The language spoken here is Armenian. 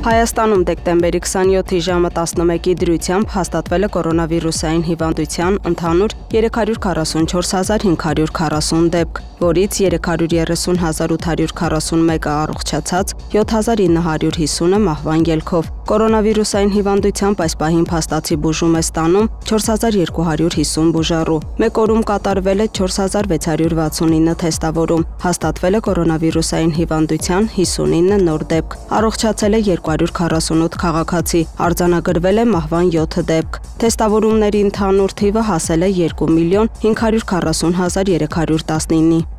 Հայաստանում դեկտեմբերի 27-ի ժամը 11-ի դրությամբ հաստատվել է կորոնավիրուսային հիվանդության ընդհանուր 344,540 դեպք, որից 330,841-ը առողջացած, 7,950-ը մահվան ելքով։ Կորոնավիրուսային հիվանդությամբ այս պահին փաստացի բուժում է ստանում 4250 բուժառու։ Մեկ օրում կատարվել է 4669 թեստավորում, հաստատվել է կորոնավիրուսային հիվանդության 59 նոր դեպք, առողջացել է 248 քաղաքացի, արձանագրվել է մահվան 7 դեպք։ Թեստավորումների ընդհանուր թիվը հասել է 2,540,319-ի։